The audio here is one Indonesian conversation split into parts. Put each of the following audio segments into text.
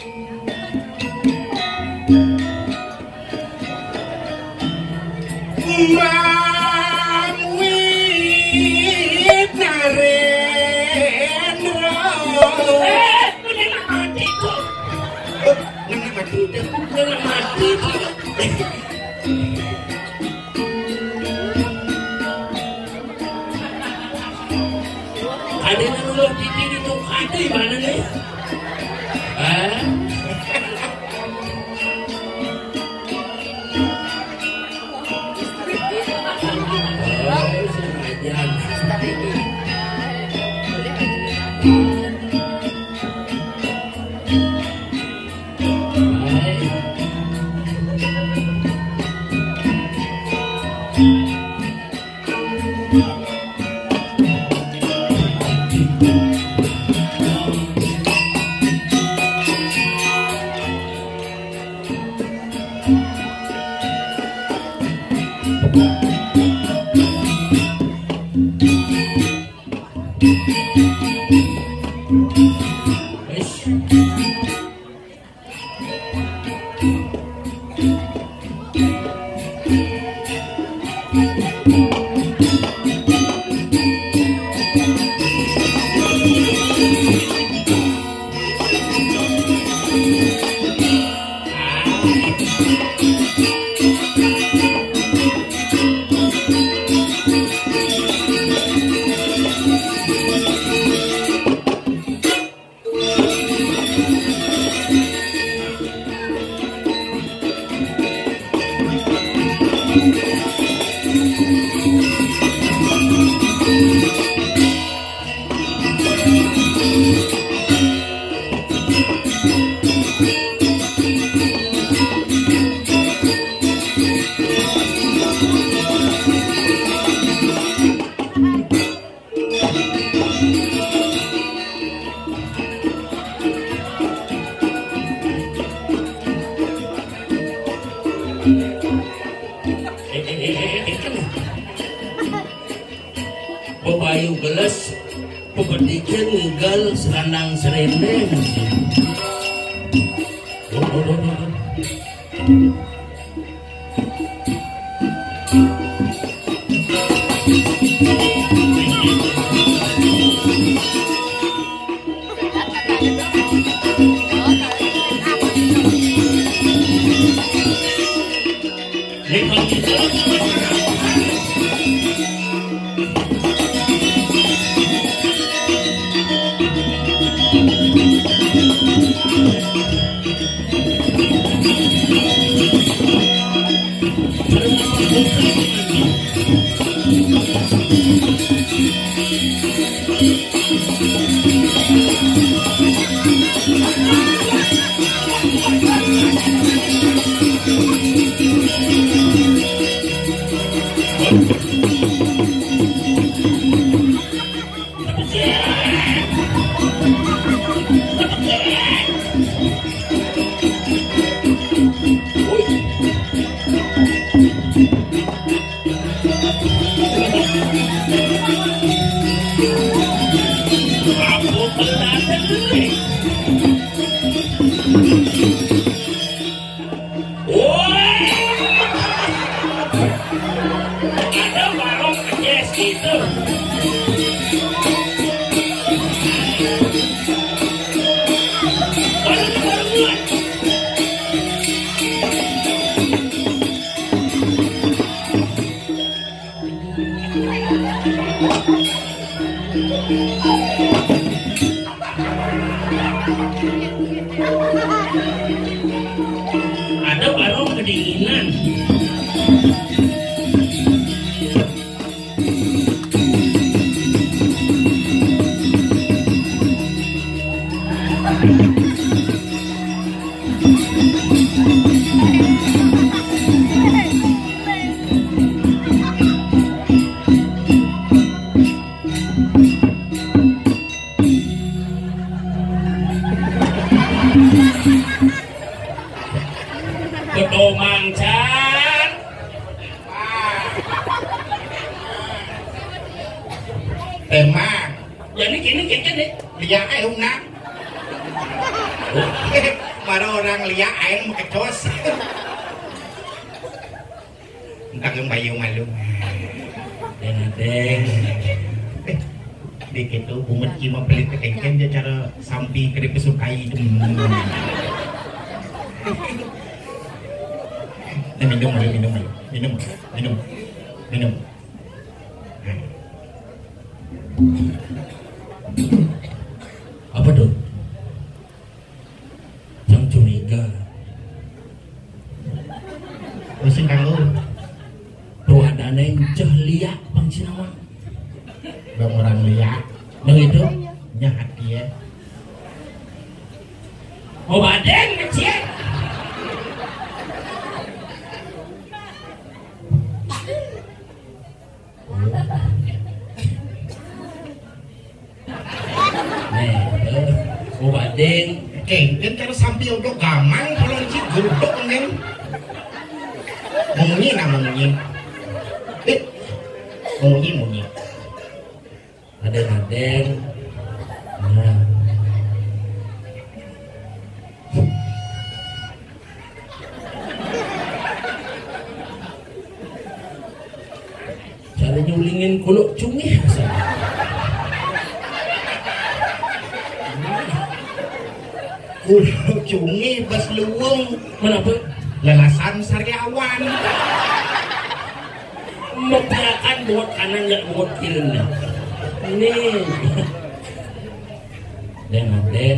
Ada yang nulung titi di tukang itu gimana nih? Bayu gelas pepedikan nggal serandang serendeng. Ada warung kedinginan. Kedomangcan Temang jadi gini deh dia ai hung nang para orang lihat aing makecos. Entah yang bayu malu. Deng. Dek itu bumet cima pelit kekengken dia cara sampi kede kesukai itu. Minum. Apa tuh? Yang curiga. Usin kanggo. Tuh ada yang jahlia Bang Sinawan. Bang orang lihat. Bang itu Jahat dia. oh badeng kecil. Oh badeng Kengken cara sampi untuk gamang kalau cik gudok neng. Munyi. Munyi. Adeng. Nah. Cara nyulingin kuluk cumi. Kuluk cungi bas luwung. Kenapa? Lelasan sariawan. Memperakan buat kanan nggak buat kiri. Ini. Den.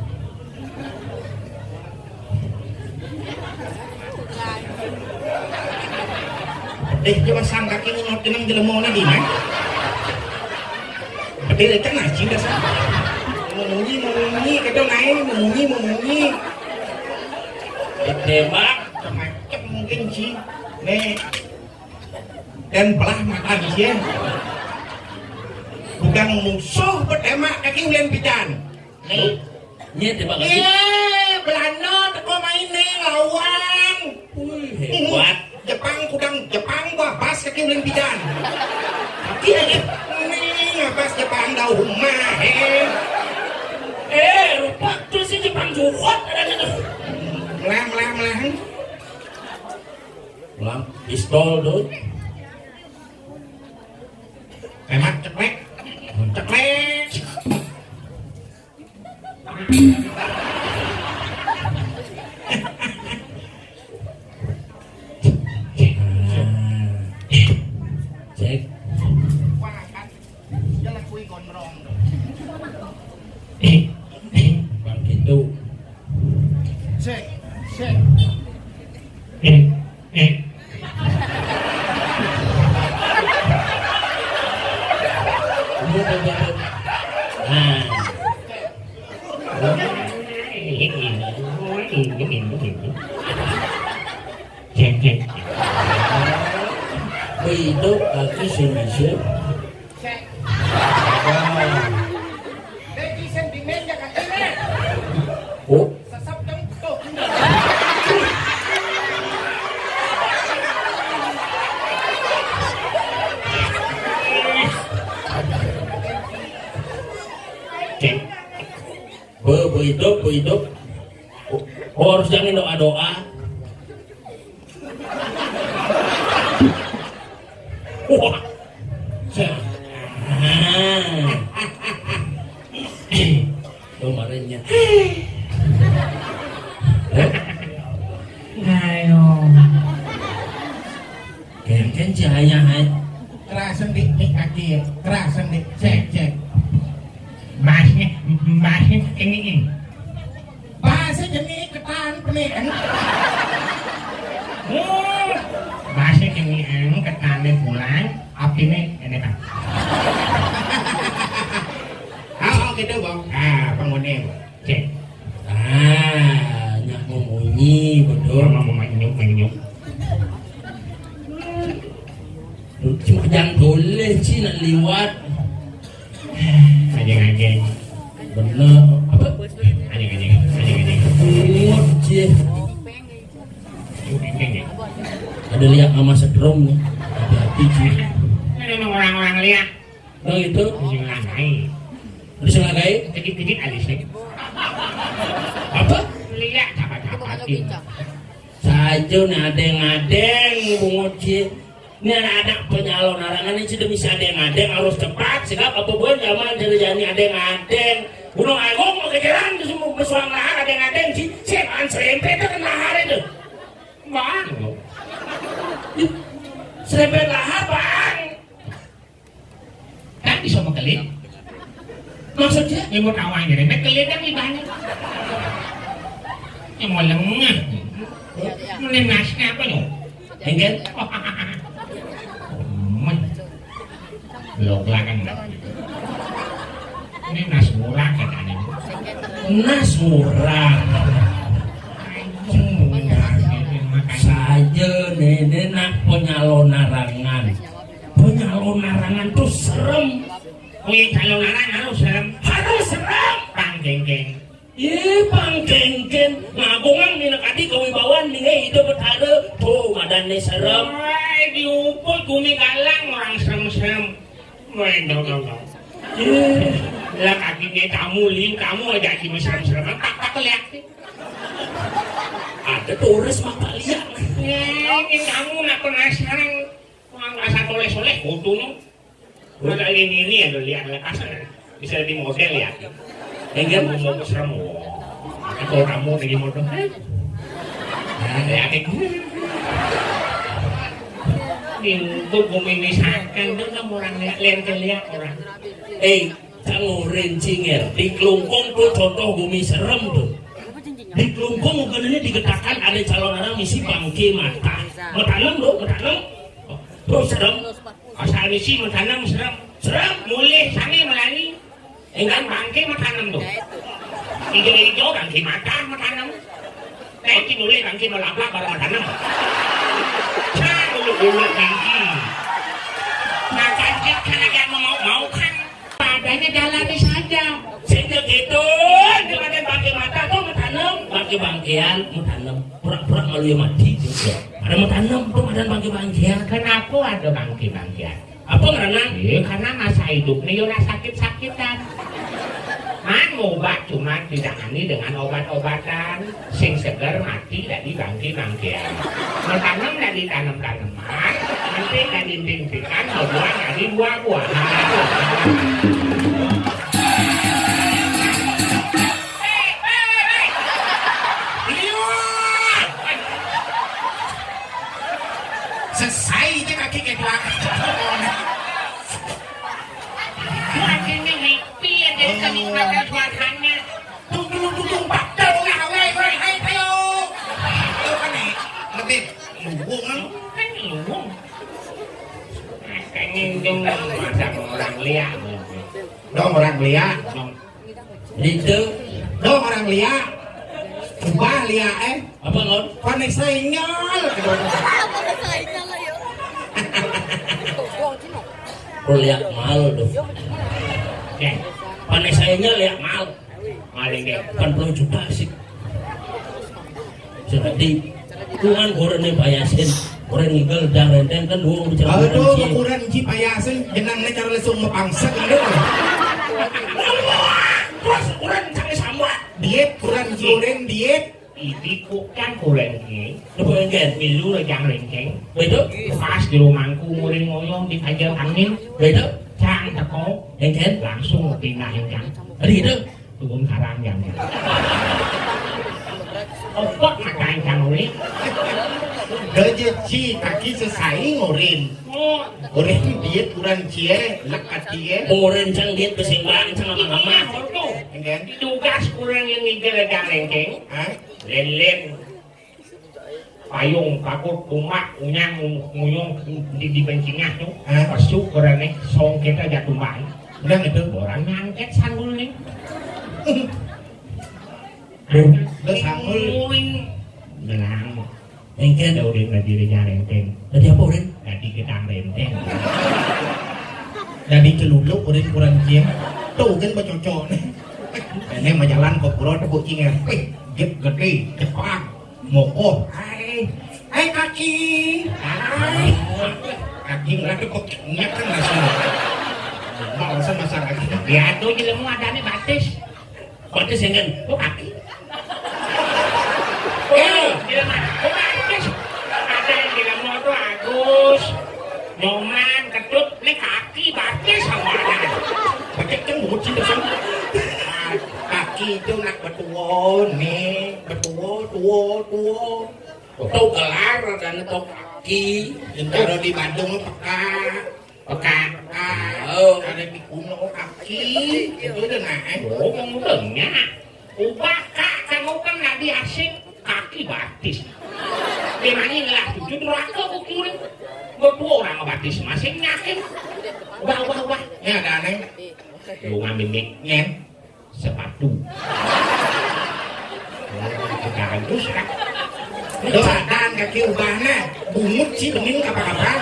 Coba sang kaki ngelot kenang jelemone di mana? Pedih kan aja dah sang. Memunyi, kadang naik memunyi. Tembak. Macam mungkin sih. Nih. Dan belah makan sih. Bukan musuh bertembak kaki ulian pijan. Nih. Tembak lagi. Belanda teko main nih lawan. Hebat. Jepang gua pas kaki ulian pijan. Kaki aja. Nih pas Jepang dah rumah. Rupa tuh si Jepang jukot ada gitu. Melang pistol tuh. Emak ceklek. Cek. Jalan kui gondrong. Bang gitu. Cek. Hidup kaki Indonesia. Dari sentimen ya kakaknya. Oh, Sesap jengkok. hidup. Oh, harus jangan doa-doa. Wah. Kemarinnya. Ayo. Kan cahaya hai. Kerasan dik kaki, kerasan dik cek. Masih ini. Bahasa jenis ketan penian. Masih ini ketane pulang, api ini kan. Gitu bang. Penghuni Cek. Nyak memunyi betul. Mau menyuk. Cuma jangan boleh sih nak liwat. Anjing. Bener. Apa? Anjing. Liwat sih. Anjing. Ada lihat sama sedrom nih. Hati-hati sih. Ini orang-orang lihat. Nah itu. Jangan naik. Ada sengagai. Dikit-dikit alisnya. Apa? Lihat apa yakin. Saja ngadeng-ngadeng bungut sih. Ini anak penyalon arangan ini sudah bisa adeng-adeng harus cepat. Segap apa pun zaman jadi adeng-adeng. Gunung Agung mau kejalan di semua besuang lahar adeng-adeng sih. Semaan serempet itu kan lahar itu. Bang. Serempet lahar bang. Kan bisa makelin. Maksudnya? Yang mau tawang jadi makelin kan ibanya. Yang mau lengah. Mending nasnya apa nyok? Enggak? Belok lah kan. Ini nas murah katanya. Nas murah. Saja nenek nak penyalon narangan. Penyalon narangan tuh serem. Wih calon narangan harus serem. Harus serem. Bang geng-geng. Iya bang geng-geng. Ngagungan minakati kewibawaan nih hidup berada. Tuh badannya serem. Wah diupul kumi galang orang serem-serem. Wah dong. Lah kakinya kamu aja cuma serem-serem. Tak lihat. Ada turis mata lihat. Ini kamu nak penasaran. Orang asal soleh-soleh foto nih. Udah ini ada lihat lepas. Bisa di model ya. Enggak mau serem. Kalau kamu lagi model. Lihat itu. Itu misalkan itu kan orang lihat orang. Cangurin cinger di Kelungkung tuh contoh bumi serem tuh. Di Kelungkung bukan ini dikatakan ada calon orang misi bangke mata. Metanam loh, metanam. Tuh serem. Asal misi metanam serem. Serem mulai sangi melani. Enggak bangke metanam tuh. Hijau-hijau bangke mata metanam. Nanti mulai bangke melaplah baru metanam. Ulu-ulu bangke. Nah kaget kan aja mau kan. Padanya jalani saja. Sehingga gitu, dengan bangke mata tuh metanam. Bangke bangkean metanam. Pura-pura malu ya mati juga. Ada metanam tuh ada bangke-bangkean. Kenapa ada bangke-bangkean? Apa karena? Karena masa hidupnya udah sakit-sakitan. Obat cuma ditangani dengan obat-obatan. Sing segar mati dari bangke-bangkean. Mentanam dari tanam-tanaman. Nanti dari dinding-dindingan, buah dari buah-buahan. Selesai je kaki ke belakang. Makinnya happy ya jadi kenikmatan suasananya. Tung bakal lah, woi, hai ayo. Itu kan nih, lebih luwung kan? Kan luwung. Kayaknya dong masa orang lihat. Dong orang lihat. Itu. Dong orang lihat. Ubah lihat Apa ngon? Panik saya nyol. Lo lihat mal tuh. Panik sayanya lihat mal. Maling deh. Kan perlu juga sih. Jadi tuan goreng bayasin. Goreng ngigel dan rendeng kan dulu bicara aduh ukuran ji payasin jenangnya cara langsung mepangsa kan terus ukuran sampai sama diet kurang goreng diet Ibu kan kurang ni. Apa enggak? Milu lah jangan lengkeng. Betul. Pas di rumahku muring ngoyong di kajar angin. Betul. Cang teko Engken langsung pindah yang jang. Ada gitu. Turun karang yang. Opot makan jang ni. Gaji kaki sesai ngorin. Ngorin diet kurang cie lekat cie. Ngorin cang diet kesimbangan sama mama. Engken. Tugas kurang yang ngigel jang lengkeng. Len-len payung pakut tumak unyang nguyung di bencingnya tu pasuk orang ni song kita jatuh mai dan itu orang ngangket sanggul ni dah sanggul belang Engken dah udah diri renteng tadi apa udah? tadi kita renteng jadi celuluk udah kurang cie tuh kan bercocok nih ini majalan kok kurang tu kucing get gede cepat moko hai kaki hai kaki nggak kok kan langsung mau sama masalah ya tu je lemu ada ni batis Batis Engken tu kaki itu nak betuwo nih, betuwo, tuwo. Tau gelar dan tau kaki. Kalau di Bandung peka. Ada di kuno kaki. Itu udah naik. Oh, ngomongnya. Ubah kak, kamu kan nggak asing kaki batis. Demangin lah, jujur neraka kukirin. Berdua orang ngebatis masing nyakin. Wah. Ya ada aneh. Lu ngambil Nyen. sepatu. Bagus kan? Doakan kaki ubahnya. Bungut sih bening apa-apa.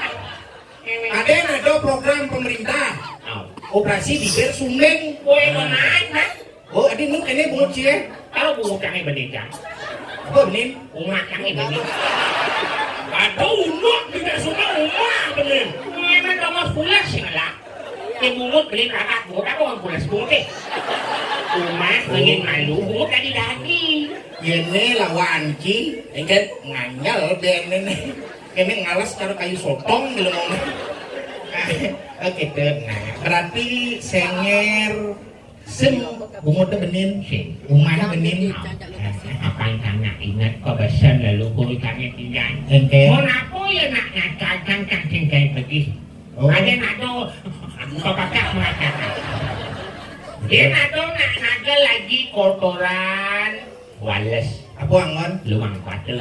Ada program pemerintah. Operasi bibir sumbing. Woi, mau naik kan? Oh, ada nu ini bungut sih ya? Kalau bungut kami benih kan? Apa bening? Umat kami benih. Ada umat tidak suka umat bener. Memang kamu pulas sih lah. Yang bungut beli kakak bungut apa orang pulas bungut deh. Umat ingin malu bungut tadi daging. Ini lawan ci, kan nganyel dan ini ngalas cara kayu sotong gitu mau. Oke deh, nah berarti senger sim bungut benin, umah benin. Apa yang tanya ingat kebesan lalu kau tanya tinggal. Mau apa ya nak ngacang cacing kayak begitu. Ada nak tu, kau kakak mengatakan. Dia nak tu nak lagi kotoran. Wales apa angon luang kuatir.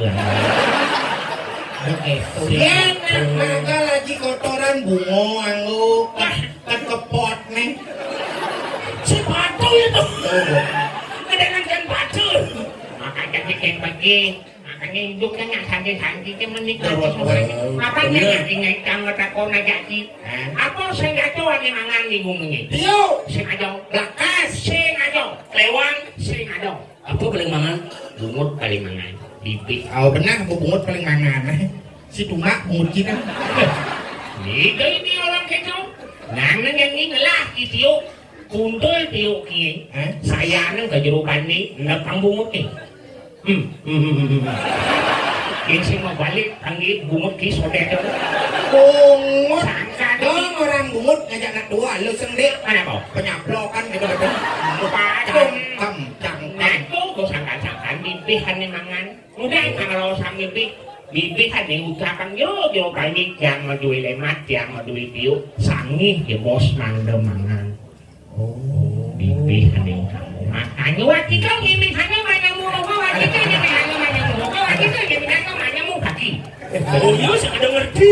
Oke enak maka lagi kotoran bungo anggo kan kepot nih Si batu itu. Kadang kan batu makanya bikin pergi makanya hidupnya nggak santai-santai dia menikah apa nggak kamu takut jadi apa saya nggak tahu ada mangan di bumi Tio saya nggak tahu lakas saya nggak tahu lewang saya nggak tahu. Apa paling mangan? Bungut paling mangan, bibit. Oh benar, bungut paling mangan. Si tumak bungut kita. Ini orang kecil. Nang yang ini lah itu kuntul tiuk kiai. Saya nang kejerukan ni nepang bungut ni. Ini mau balik panggil bungut ki sodet tu. Bungut. Dong orang bungut ngajak nak dua, lu sendiri. Mana kau? Penyaplokan gitu. Cangkem. Kau sangkan bibihan ni mangan. Udah kalau sang bibihan ni ucapan yo kali yang madui lemat yang madui piu sangi ya bos mandem mangan. Oh, bibihan ni kamu makanya waktu kau ini hanya mana mu waktu kau ini hanya mana mu waktu kau ini hanya mu kaki. Oh iya, saya ada ngerti.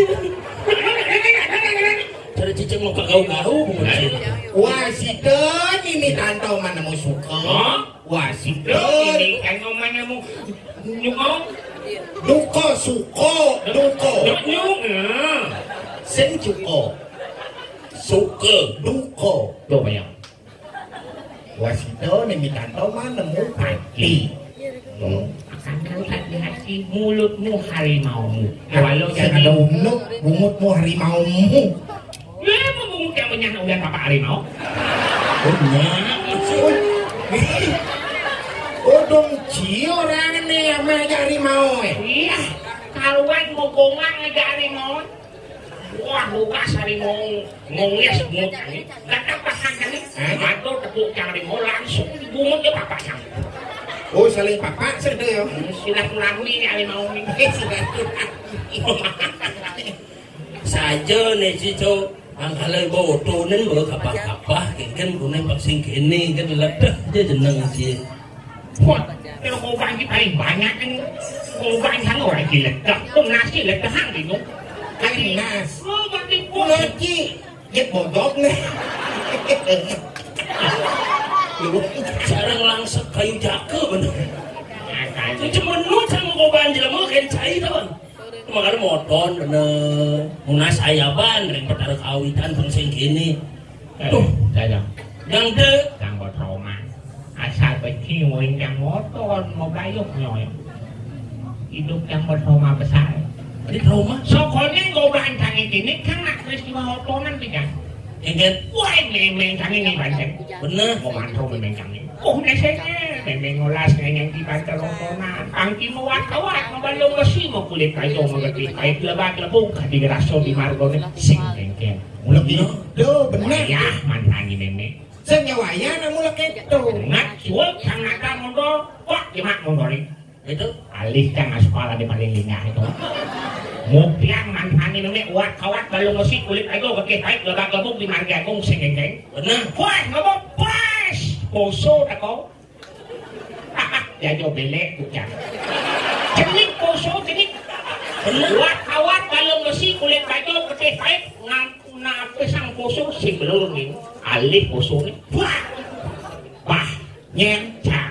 Cara cicing mau kagau-gau Wasiden ini tantau mana mau suka. Wasiden ini kan mana mu nyukong. Duko suko duko. Nyuk. Sen cuko. Suka duko. Tuh bayang. Wasiden ini tantau mana mau hati. Akan kau hati-hati mulutmu harimaumu. Walau jangan ada bungutmu harimaumu. Ya, bungut yang menyana udah bapak harimau. Oh dong ci orang ini yang ngajak harimau. Iya, kaluan mau gomang ngajak harimau. Wah, bukas harimau ngelias bungut ini. Gak pasan kan? Atau tepuk harimau langsung bungut ke bapak sang. Oh saling papa sedih ya. Silaturahmi ni harimau ni. Saja nih cico. Angkalai bodoh nen bawa kapah-kapah kan gunai vaksin kini kan ledah aja jeneng sih. Wah, kalau korban kita paling banyak kan korban kan orang ledah. Tuh nasi ledahan gitu. Kali nas. Oh, berarti Lagi jet bodok nih. Sekarang langsung kayu jaka bener. Cuma nut sama korban jelema kan cai tahu. Makanya moton bener munas ayaban ring pertaruh kawitan pensing gini tuh dalam yang de yang trauma asal beci muring yang moton mau bayuk nyoy hidup yang bertrauma besar Jadi trauma. Sokonya ngobrol tangi ini kan nak peristiwa hotonan tidak. Ingat. Wah memang tangi ini banten. Bener. Mau mantau memang tangi. Oh nesenya memang ngolas yang di banten hotonan. Angki mau kawat mau balong besi mau kulit kayu mau lebih kayak lebat lebung di geraso di margone sing tengken. Lebih. Do bener. Ya mantangi memang. Senyawaya namun gitu. Ngat suul sang nata mondo, kok jemak mondori. Itu alih kang aspala di paling lingah itu. Mupiang manfani nune uat kawat balung musik kulit ayo keke baik gabak-gabuk di marga agung sing-geng. Bener. Puas ngomong puas. Poso tako. Jajo belek bukan. Cenik poso cenik. Bener. Uat kawat balung musik kulit ayo keke baik na pesang poso sing belurung ini. Alih poso ini. Wah. Bah nyencang.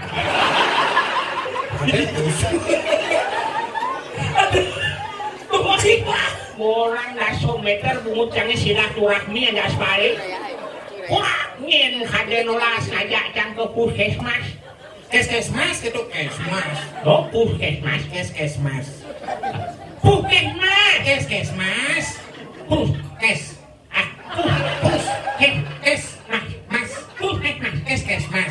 Orang naso meter bungut canggih silaturahmi yang aspal. Wah, ngin kade nolas ngajak cang ke puskesmas. Keskesmas itu kesmas. Oh, puskesmas. Keskesmas. Puskesmas. Keskesmas. Puskes. Ah, Pus. Kes. Mas. Puskesmas. Keskesmas.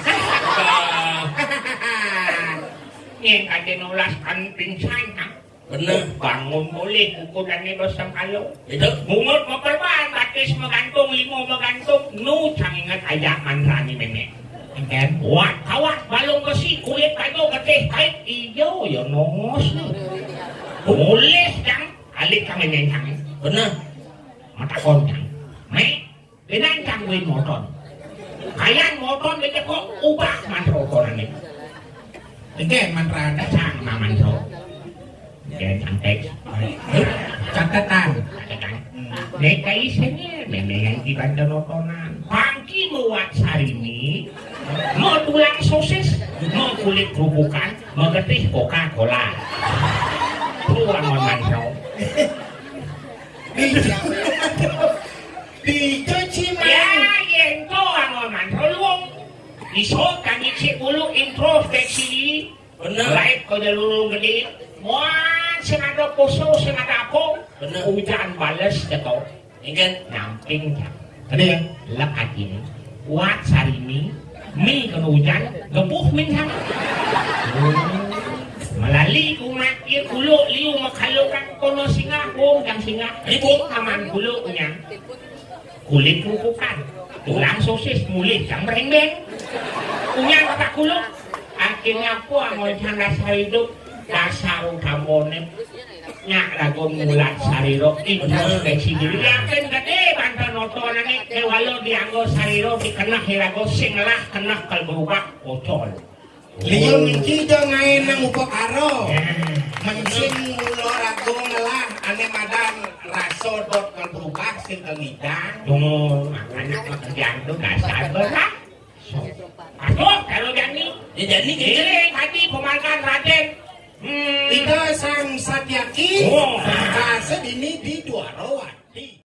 Ngin kade nolas kan pingsan kan. Bener. Bangun boleh ukuran ni bersam kalau Itu mungut memperban batis megantung limo megantung nu cang ingat ajak manrani memek kan wat kawat balung besi kulit kayu getih kait ijo ya nongos boleh cang alik kami mencang bener. mata koncang me dengan cang win motor kalian motor beca kok ubah mantro koran ni Engke mantra cang mantro Jangan cantik catatan. Neka isinya memang yang dibantu notonan pangki muat sarini mau tulang sosis mau kulit kerubukan mau getih Coca-Cola tuang memantau Dicuci ya yang tuang memantau luang isok kami cek bulu introspeksi Bener. lain kau jalur gede wah senada poso senada apa Bener. hujan balas jatuh Ingin nyamping jam Ada yang lekat ini wat sarimi mi kena hujan gebuh min sama malali kumat ia kulo liu makhalukan kono singa kong jang singa ibu aman kulo nya kulit rupukan tulang sosis mulit jang bereng-beng punya kata kulo akhirnya aku amal canda hidup dasar kamone nyak lagun mulat sariro introspeksi diri yakin gede bantu notonan ini kewalo dianggo sariro dikenah hirago singlah kenah kalberubah kocol Liyo minci jo ngain nang upakaro. Mencing mulo rago ngelah ane madan raso dot kal berubah sing kengidang. tunggu anak pekerjaan itu dasar berat aduh kalau jadi jadi gitu. ini tadi pemankan Raden Ika sang satyaki. Oh. Kase dini di Dwarawati.